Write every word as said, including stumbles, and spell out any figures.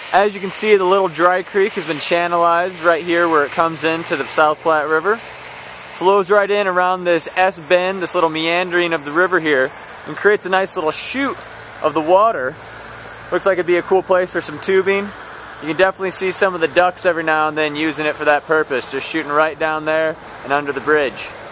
As you can see, the little dry creek has been channelized right here where it comes into the South Platte River. Flows right in around this S bend, this little meandering of the river here, and creates a nice little chute of the water. Looks like it'd be a cool place for some tubing. You can definitely see some of the ducks every now and then using it for that purpose, just shooting right down there and under the bridge.